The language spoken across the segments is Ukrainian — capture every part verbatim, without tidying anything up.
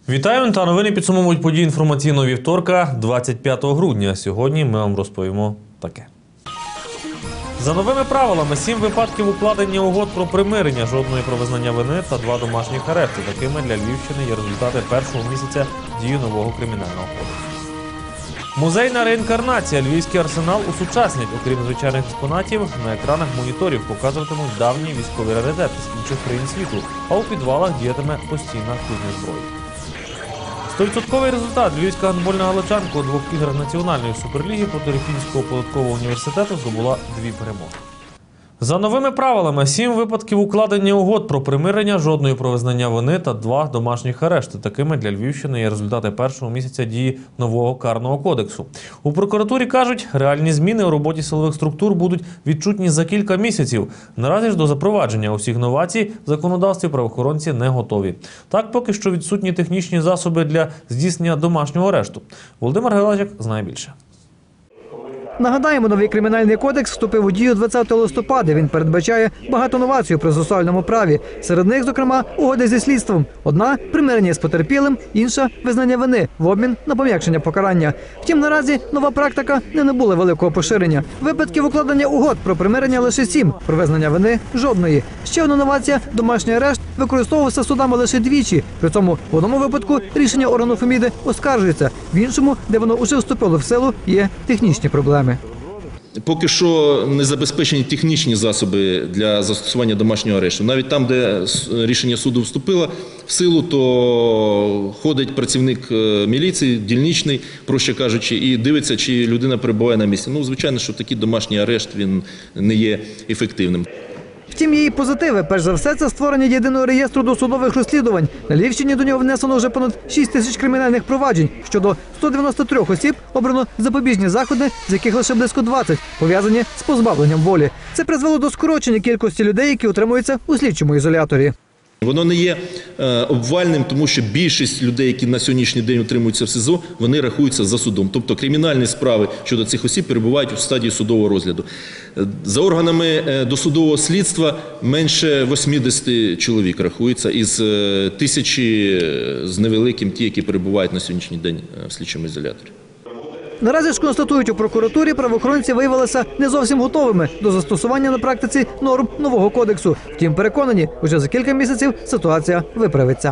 Вітаю та новини підсумовують події інформаційного вівторка, двадцять п'ятого грудня. Сьогодні ми вам розповімо таке. За новими правилами, сім випадків укладення угод про примирення, жодної про визнання вини та два домашніх арешти. Такими для Львівщини є результати першого місяця дії нового кримінального кодексу. Музейна реінкарнація. Львівський арсенал усучаснять. Окрім звичайних експонатів, на екранах моніторів показуватимуть давні військові раритети з інших країн світу, а у підвалах діятиме постійна кузня зброї. Стовідсотковий результат. Львівська гандбольна галичанка у двох іграх Національної суперліги проти Рифінського податкового університету здобула дві перемоги. За новими правилами, сім випадків укладення угод про примирення, жодної про визнання вини та два домашніх арешти. Такими для Львівщини є результати першого місяця дії нового карного кодексу. У прокуратурі кажуть, реальні зміни у роботі силових структур будуть відчутні за кілька місяців. Наразі ж до запровадження усіх новацій в законодавстві правоохоронці не готові. Так, поки що відсутні технічні засоби для здійснення домашнього арешту. Володимир Гелажик знає більше. Нагадаємо, новий кримінальний кодекс вступив у дію двадцятого листопада. Він передбачає багато новацій у процесуальному праві. Серед них, зокрема, угоди зі слідством. Одна – примирення з потерпілим, інша – визнання вини в обмін на пом'якшення покарання. Втім, наразі нова практика не набула великого поширення. Випадків укладення угод про примирення лише сім, про визнання вини – жодної. Ще одна новація – домашній арешт використовувався судами лише двічі. При цьому в одному випадку рішення органу Феміди оскаржується, в іншому, де воно вже вступило в силу, є технічні проблеми. Поки що не забезпечені технічні засоби для застосування домашнього арешту. Навіть там, де рішення суду вступило в силу, то ходить працівник міліції, дільничний, проще кажучи, і дивиться, чи людина перебуває на місці. Ну, звичайно, що такий домашній арешт, він не є ефективним. Втім, є і позитиви. Перш за все, це створення єдиного реєстру досудових розслідувань. На Львівщині до нього внесено вже понад шість тисяч кримінальних проваджень. Щодо ста дев'яноста трьох осіб обрано запобіжні заходи, з яких лише близько двадцять пов'язані з позбавленням волі. Це призвело до скорочення кількості людей, які утримуються у слідчому ізоляторі. Воно не є е, обвальним, тому що більшість людей, які на сьогоднішній день утримуються в СІЗО, вони рахуються за судом. Тобто кримінальні справи щодо цих осіб перебувають у стадії судового розгляду. За органами е, досудового слідства менше вісімдесят чоловік рахується із е, тисячі з невеликим ті, які перебувають на сьогоднішній день в слідчому ізоляторі. Наразі ж констатують у прокуратурі, правоохоронці виявилися не зовсім готовими до застосування на практиці норм нового кодексу. Втім, переконані, уже за кілька місяців ситуація виправиться.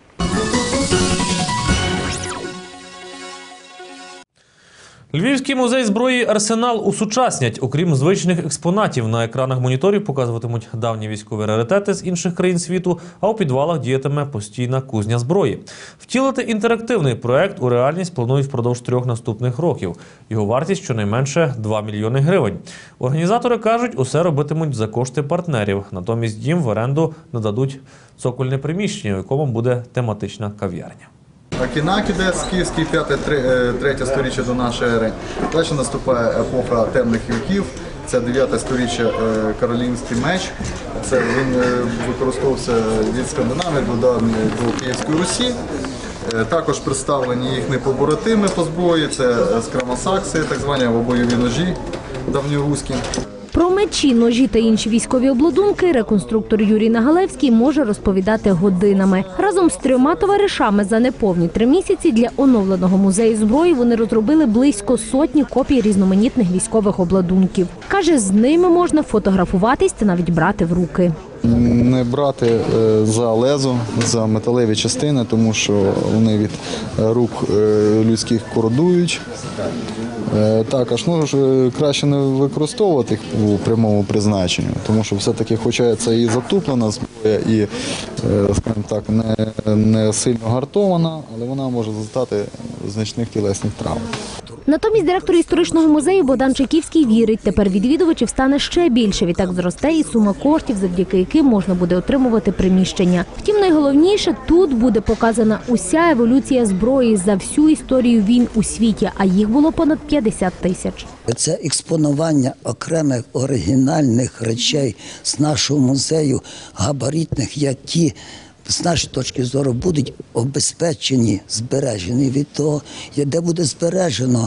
Львівський музей зброї «Арсенал» усучаснять. Окрім звичних експонатів, на екранах моніторів показуватимуть давні військові раритети з інших країн світу, а у підвалах діятиме постійна кузня зброї. Втілити інтерактивний проект у реальність планують впродовж трьох наступних років. Його вартість щонайменше два мільйони гривень. Організатори кажуть, усе робитимуть за кошти партнерів. Натомість їм в оренду нададуть цокольне приміщення, у якому буде тематична кав'ярня. Акінакідес, київський, п'яте, третє сторіччя до нашої ери. Далі наступає епоха темних віків, це дев'яте сторіччя Каролінський меч. Це він використовувався від Скандинавії до давньої до Київської Русі. Також представлені їхні побратими по зброї, це скрамосакси, так звані або бойові ножі давньоруські. Про мечі, ножі та інші військові обладунки реконструктор Юрій Нагалевський може розповідати годинами. Разом з трьома товаришами за неповні три місяці для оновленого музею зброї вони розробили близько сотні копій різноманітних військових обладунків. Каже, з ними можна фотографуватись та навіть брати в руки. Не брати за лезо, за металеві частини, тому що вони від рук людських кородують. Також ну, краще не використовувати їх у прямому призначенні, тому що все-таки, хоча це і затуплена зброя, і скажімо так, не, не сильно гартована, але вона може завдати значних тілесних травм. Натомість директор історичного музею Богдан Чайківський вірить, тепер відвідувачів стане ще більше. Відтак зросте і сума коштів, завдяки яким можна буде отримувати приміщення. Втім, найголовніше, тут буде показана уся еволюція зброї за всю історію війн у світі, а їх було понад п'ятдесят тисяч. Це експонування окремих оригінальних речей з нашого музею, габаритних, які з нашої точки зору будуть обезпечені, збережені від того, де буде збережено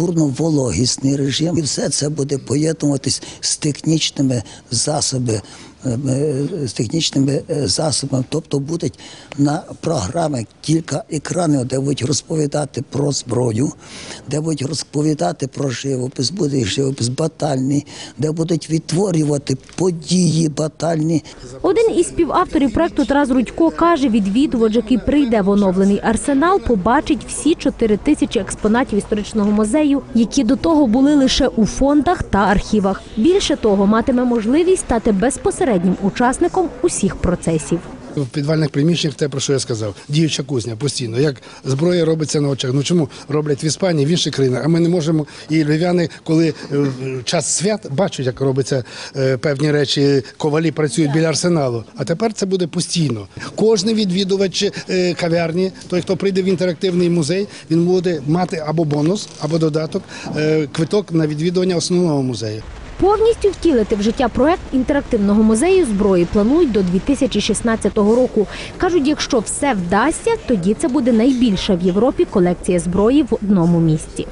температурно-вологісний режим. І все це буде поєднуватись з технічними засобами з технічними засобами. Тобто будуть на програмі кілька екранів, де будуть розповідати про зброю, де будуть розповідати про живопис, буде живопис батальний, де будуть відтворювати події батальні. Один із співавторів проекту Тарас Рудько каже, відвідувач, який прийде в оновлений арсенал, побачить всі чотири тисячі експонатів історичного музею, які до того були лише у фондах та архівах. Більше того, матиме можливість стати безпосереднім учасником усіх процесів. В підвальних приміщеннях те, про що я сказав, діюча кузня постійно. Як зброя робиться на очах. Ну чому роблять в Іспанії, в інших країнах, а ми не можемо. І львів'яни, коли в час свят, бачать, як робиться певні речі, ковалі працюють біля арсеналу. А тепер це буде постійно. Кожен відвідувач кав'ярні, той, хто прийде в інтерактивний музей, він буде мати або бонус, або додаток, квиток на відвідування основного музею. Повністю втілити в життя проект інтерактивного музею зброї планують до дві тисячі шістнадцятого року. Кажуть, якщо все вдасться, тоді це буде найбільша в Європі колекція зброї в одному місці.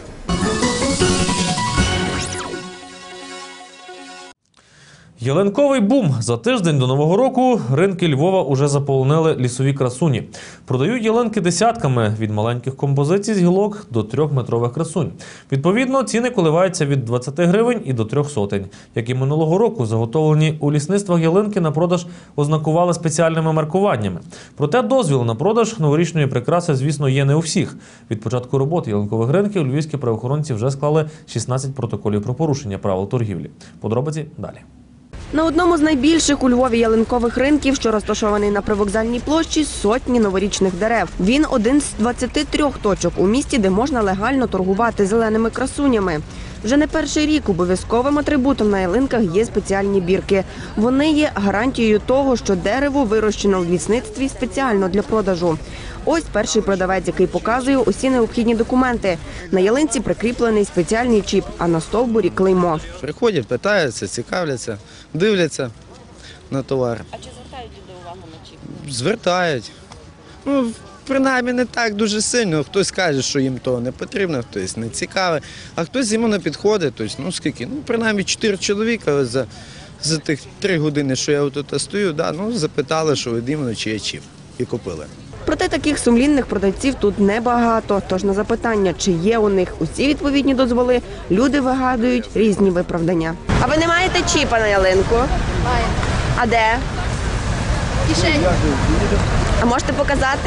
Ялинковий бум. За тиждень до Нового року ринки Львова уже заполонили лісові красуні. Продають ялинки десятками, від маленьких композицій з гілок до трьохметрових красунь. Відповідно, ціни коливаються від двадцяти гривень і до трьох сотень. Як і минулого року, заготовлені у лісництвах ялинки на продаж ознакували спеціальними маркуваннями. Проте дозвіл на продаж новорічної прикраси, звісно, є не у всіх. Від початку роботи ялинкових ринків львівські правоохоронці вже склали шістнадцять протоколів про порушення правил торгівлі. Подробиці далі. На одному з найбільших у Львові ялинкових ринків, що розташований на Привокзальній площі, сотні новорічних дерев. Він один з двадцяти трьох точок у місті, де можна легально торгувати зеленими красунями. Вже не перший рік обов'язковим атрибутом на ялинках є спеціальні бірки. Вони є гарантією того, що дерево вирощено в лісництві спеціально для продажу. Ось перший продавець, який показує усі необхідні документи. На ялинці прикріплений спеціальний чіп, а на стовбурі – клеймо. Приходять, питаються, цікавляться, дивляться на товар. А чи звертають люди увагу на чіп? Звертають. Ну, принаймні не так дуже сильно. Хтось каже, що їм того не потрібно, хтось не цікавий, а хтось йому не підходить. Тобто, ну скільки? Ну, принаймні чотири чоловіка за, за тих три години, що я тут стою, да, ну, запитали, що відмовно, чи є чіп, і купили. Проте таких сумлінних продавців тут небагато. Тож на запитання, чи є у них усі відповідні дозволи, люди вигадують різні виправдання. А ви не маєте чіпа на ялинку? Маю. А де? Кишені. А можете показати?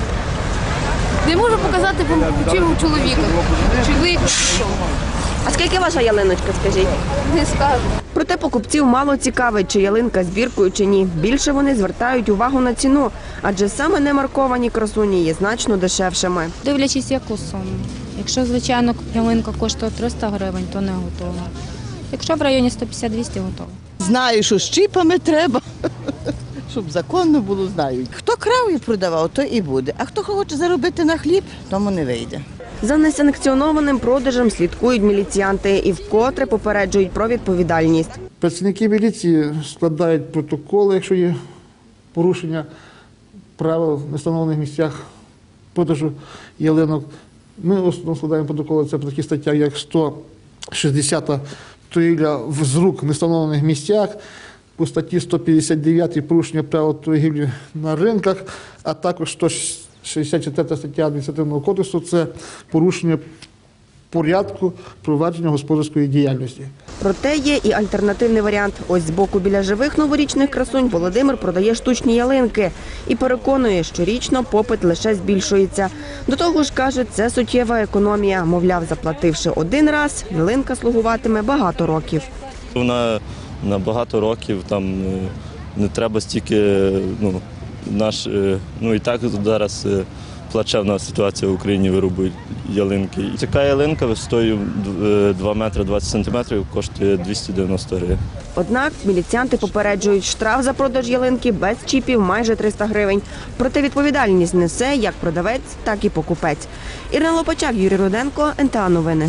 Не можу показати, бо чим чоловіка. Чи ви? А скільки ваша ялиночка, скажіть? Не скажу. Проте покупців мало цікавить, чи ялинка з біркою, чи ні. Більше вони звертають увагу на ціну, адже саме немарковані красуні є значно дешевшими. Дивлячись, яку суму. Якщо, звичайно, ялинка коштує триста гривень, то не готова. Якщо в районі сто п'ятдесят - двісті готова. Знаю, що з чіпами треба, щоб законно було, знають. Хто крав і продавав, то і буде. А хто хоче заробити на хліб, тому не вийде. За несанкціонованим продажем слідкують міліціянти і вкотре попереджують про відповідальність. Працівники міліції складають протоколи, якщо є порушення правил в встановлених місцях продажу ялинок. Ми основно складаємо протоколи, це по таких статтях, як сто шістдесята торгівля з рук в невстановлених місцях, по статті сто п'ятдесят дев'ять порушення правил торгівлі на ринках, а також сто шістдесят четверта стаття Адміністративного кодексу – це порушення порядку провадження господарської діяльності. Проте є і альтернативний варіант. Ось збоку біля живих новорічних красунь Володимир продає штучні ялинки і переконує, що річно попит лише збільшується. До того ж, каже, це суттєва економія. Мовляв, заплативши один раз, ялинка слугуватиме багато років. Вона на багато років, там не треба стільки, ну, наш, ну і так зараз плачевна ситуація в Україні, вирубують ялинки. Така ялинка висотою два метри двадцять сантиметрів коштує двісті дев'яносто гривень. Однак міліціянти попереджують, штраф за продаж ялинки без чіпів майже триста гривень. Проте відповідальність несе як продавець, так і покупець. Ірина Лопачак, Юрій Руденко, ен те а Новини.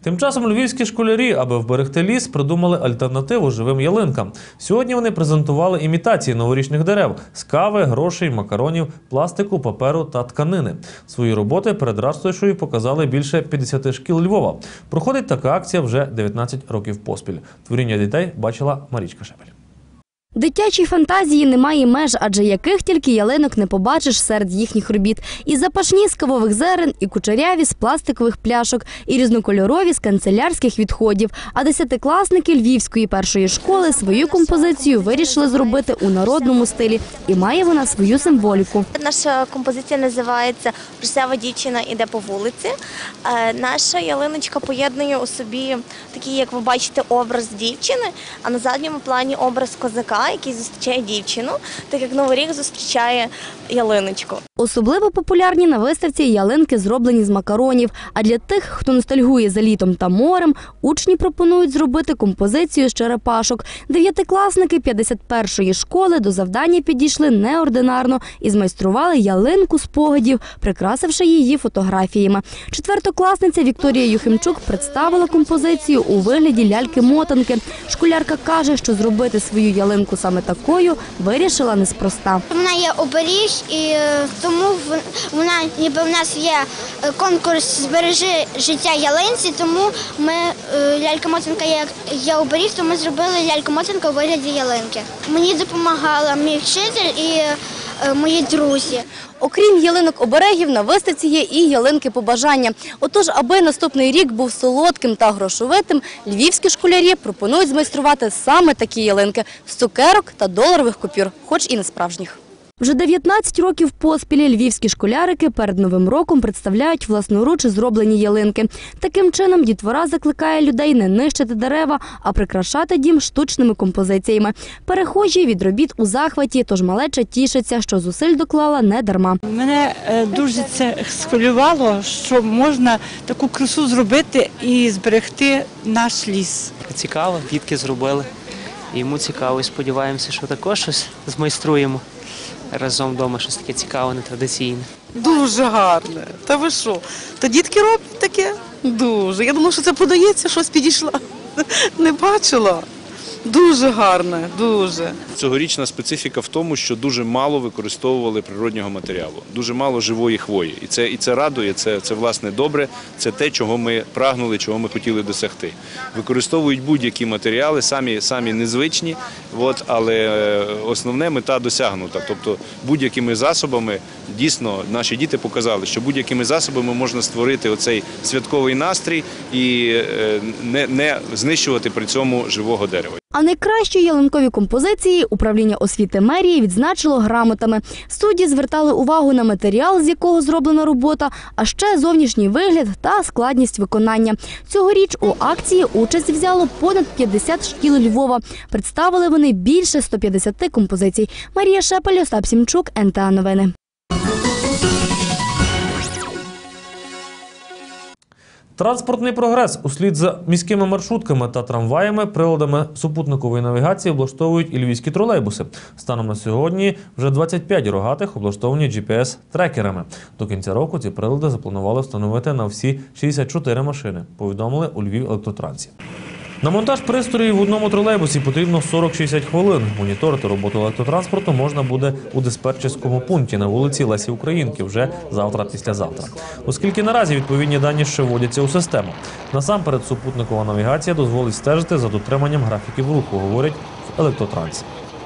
Тим часом львівські школярі, аби вберегти ліс, придумали альтернативу живим ялинкам. Сьогодні вони презентували імітації новорічних дерев – з кави, грошей, макаронів, пластику, паперу та тканини. Свої роботи перед ратушею показали більше п'ятдесят шкіл Львова. Проходить така акція вже дев'ятнадцять років поспіль. Творіння дітей бачила Марічка Шепель. Дитячій фантазії немає меж, адже яких тільки ялинок не побачиш серед їхніх робіт. І запашні з кавових зерен, і кучеряві з пластикових пляшок, і різнокольорові з канцелярських відходів. А десятикласники Львівської першої школи свою композицію вирішили зробити у народному стилі. І має вона свою символіку. Наша композиція називається «Рожева дівчина іде по вулиці». Наша ялиночка поєднує у собі такий, як ви бачите, образ дівчини, а на задньому плані образ козака, який зустрічає дівчину, так як Новий рік зустрічає ялиночку. Особливо популярні на виставці ялинки, зроблені з макаронів. А для тих, хто ностальгує за літом та морем, учні пропонують зробити композицію з черепашок. Дев'ятикласники п'ятдесят першої школи до завдання підійшли неординарно і змайстрували ялинку спогадів, прикрасивши її фотографіями. Четвертокласниця Вікторія Юхимчук представила композицію у вигляді ляльки-мотанки. Школярка каже, що зробити свою ялинку саме такою вирішила неспроста. Вона є оберіг, і тому вона, ніби в нас є конкурс «Збережи життя ялинці», тому ми, лялька-мотанка є, є оберіг, тому ми зробили ляльку-мотанку у вигляді ялинки. Мені допомагала мій вчитель і мої друзі. Окрім ялинок-оберегів, на виставці є і ялинки-побажання. Отож, аби наступний рік був солодким та грошовитим, львівські школярі пропонують змайструвати саме такі ялинки – з цукерок та доларових купюр, хоч і не справжніх. Вже дев'ятнадцять років поспіль львівські школярики перед Новим роком представляють власноруч зроблені ялинки. Таким чином дітвора закликає людей не нищити дерева, а прикрашати дім штучними композиціями. Перехожі від робіт у захваті, тож малеча тішиться, що зусиль доклала не дарма. Мене дуже це схвилювало, що можна таку красу зробити і зберегти наш ліс. Цікаво, дітки зробили. Йому цікаво і сподіваємося, що також щось змайструємо. Разом вдома щось таке цікаве, нетрадиційне. Дуже гарне. Та ви що? То дітки роблять таке? Дуже. Я думала, що це подається, щось підійшла. Не бачила. Дуже гарне, дуже. Цьогорічна специфіка в тому, що дуже мало використовували природнього матеріалу, дуже мало живої хвої. І це, і це радує, це, це власне добре, це те, чого ми прагнули, чого ми хотіли досягти. Використовують будь-які матеріали, самі, самі незвичні, от, але основна мета досягнута. Тобто будь-якими засобами, дійсно, наші діти показали, що будь-якими засобами можна створити оцей святковий настрій і не, не знищувати при цьому живого дерева. А найкращі ялинкові композиції управління освіти мерії відзначило грамотами. Судді звертали увагу на матеріал, з якого зроблена робота, а ще зовнішній вигляд та складність виконання. Цьогоріч у акції участь взяло понад п'ятдесят шкіл Львова. Представили вони більше ста п'ятдесят композицій. Марія Шепель, Остап Сімчук, ен те а Новини. Транспортний прогрес. Услід за міськими маршрутками та трамваями приладами супутникової навігації облаштовують і львівські тролейбуси. Станом на сьогодні вже двадцять п'ять рогатих облаштовані джі пі ес-трекерами. До кінця року ці прилади запланували встановити на всі шістдесят чотири машини, повідомили у Львівелектротрансі. На монтаж пристроїв в одному тролейбусі потрібно сорок-шістдесят хвилин. Моніторити роботу електротранспорту можна буде у диспетчерському пункті на вулиці Лесі Українки вже завтра-післязавтра. Оскільки наразі відповідні дані ще вводяться у систему. Насамперед супутникова навігація дозволить стежити за дотриманням графіків руху, говорять в Електротрансі.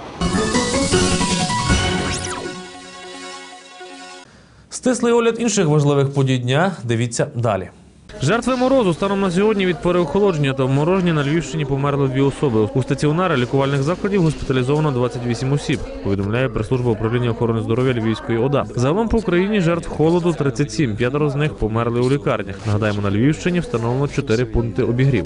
Стислий огляд інших важливих подій дня дивіться далі. Жертви морозу станом на сьогодні від переохолодження та обмороження на Львівщині померли дві особи. У стаціонари лікувальних закладів госпіталізовано двадцять вісім осіб, повідомляє прес-служба управління охорони здоров'я Львівської ОДА. Загалом по Україні жертв холоду тридцять сім, п'ятеро з них померли у лікарнях. Нагадаємо, на Львівщині встановлено чотири пункти обігріву.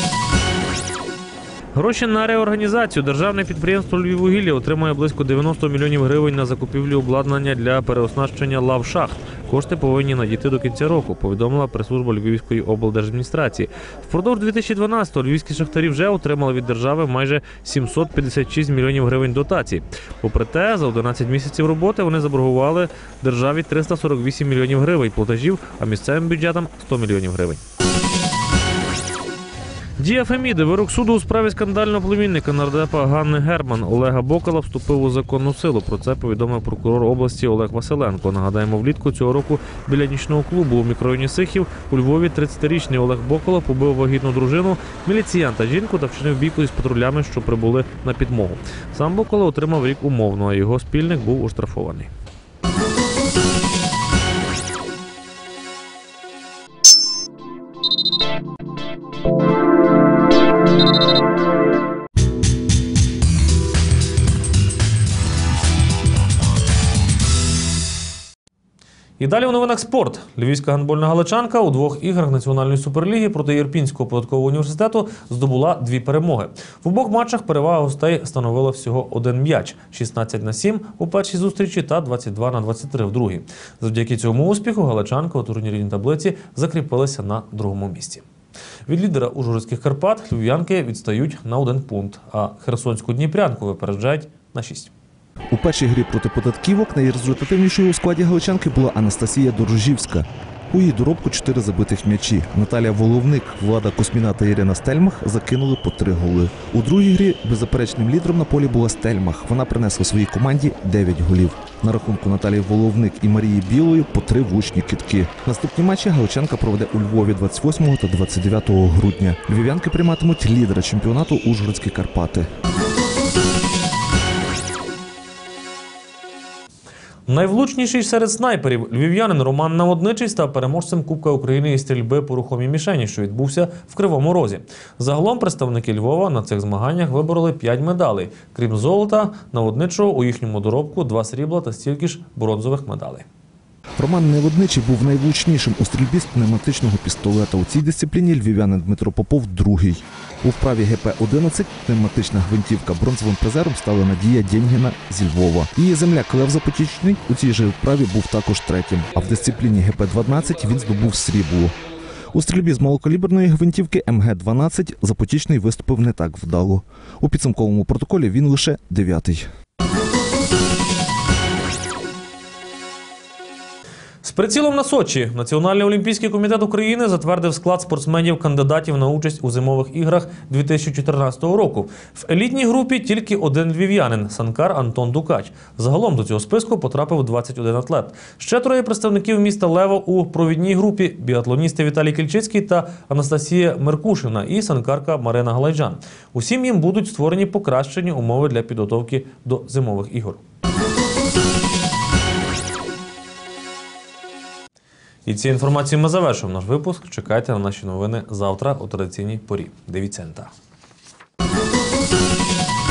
Гроші на реорганізацію. Державне підприємство «Львіввугілля» отримає близько дев'яносто мільйонів гривень на закупівлю обладнання для переоснащення лав-шахт. Кошти повинні надійти до кінця року, повідомила прес-служба Львівської облдержадміністрації. Впродовж дві тисячі дванадцятого львівські шахтарі вже отримали від держави майже сімсот п'ятдесят шість мільйонів гривень дотацій. Попри те, за одинадцять місяців роботи вони заборгували державі триста сорок вісім мільйонів гривень платежів, а місцевим бюджетам – сто мільйонів гривень. Дія Феміди. Вирок суду у справі скандального племінника нардепа Ганни Герман Олега Бокала вступив у законну силу. Про це повідомив прокурор області Олег Василенко. Нагадаємо, влітку цього року біля нічного клубу у мікрорайоні Сихів у Львові тридцятирічний Олег Бокала побив вагітну дружину, міліціянта жінку та вчинив бійку із патрулями, що прибули на підмогу. Сам Бокала отримав рік умовно, а його спільник був оштрафований. І далі у новинах спорт. Львівська гандбольна галичанка у двох іграх Національної суперліги проти Ірпінського податкового університету здобула дві перемоги. В обох матчах перевага гостей становила всього один м'яч – шістнадцять на сім у першій зустрічі та двадцять два на двадцять три в другій. Завдяки цьому успіху галичанка у турнірній таблиці закріпилася на другому місці. Від лідера ужгородських Карпат львів'янки відстають на один пункт, а херсонську Дніпрянку випереджають на шість. У першій грі проти податківок найрезультативнішою у складі галичанки була Анастасія Дорожівська. У її доробку чотири забитих м'ячі. Наталія Воловник, Влада Косміна та Ірина Стельмах закинули по три голи. У другій грі беззаперечним лідером на полі була Стельмах. Вона принесла своїй команді дев'ять голів. На рахунку Наталії Воловник і Марії Білої по три влучні кидки. Наступні матчі галичанка проведе у Львові двадцять восьмого та двадцять дев'ятого грудня. Львів'янки прийматимуть лідера чемпіонату Ужгородські Карпати. Найвлучніший серед снайперів львів'янин Роман Наводничий став переможцем Кубка України із стрільби по рухомій мішені, що відбувся в Кривому Розі. Загалом представники Львова на цих змаганнях вибороли п'ять медалей. Крім золота, Наводничого у їхньому доробку два срібла та стільки ж бронзових медалей. Роман Неводничий був найвлучнішим у стрільбі з пневматичного пістолета. У цій дисципліні львів'янин Дмитро Попов – другий. У вправі ге пе одинадцять пневматична гвинтівка бронзовим призером стала Надія Дєньгіна зі Львова. Її земляк Лев Запотічний у цій же вправі був також третім. А в дисципліні ге пе дванадцять він здобув срібло. У стрільбі з малокаліберної гвинтівки ем ге дванадцять Запотічний виступив не так вдало. У підсумковому протоколі він лише дев'ятий. З прицілом на Сочі Національний олімпійський комітет України затвердив склад спортсменів-кандидатів на участь у зимових іграх дві тисячі чотирнадцятого року. В елітній групі тільки один львів'янин – санкар Антон Дукач. Загалом до цього списку потрапив двадцять один атлет. Ще троє представників міста Лева у провідній групі – біатлоністи Віталій Кільчицький та Анастасія Меркушина і санкарка Марина Галайджан. Усім їм будуть створені покращені умови для підготовки до зимових ігор. І цією інформацією ми завершуємо наш випуск. Чекайте на наші новини завтра у традиційній порі. Дивіться ен те а.